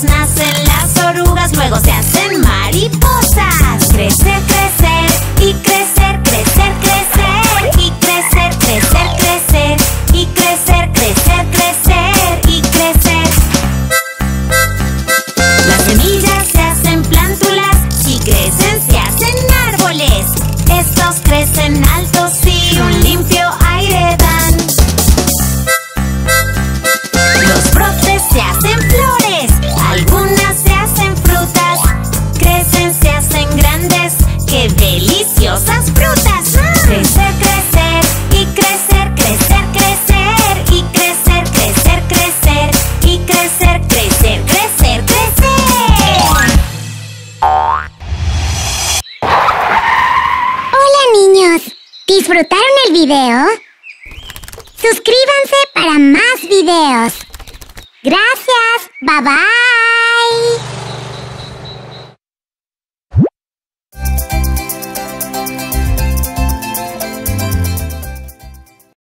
nacen las orugas, luego se hacen mariposas. Crecer, crecer y crecer, crecer, crecer y crecer, crecer, crecer y crecer, crecer, crecer y crecer. Las semillas se hacen plántulas, si crecen se hacen árboles. Estos crecen altos y un limpio aire dan. Los brotes se hacen flores, algunas se hacen frutas. Crecen, se hacen grandes, ¡qué deliciosas frutas! Crecer, crecer y crecer, crecer, crecer y crecer, crecer, crecer y crecer, crecer, crecer, crecer. Hola niños, ¿disfrutaron el video? Suscríbanse para más videos. Gracias, bye bye.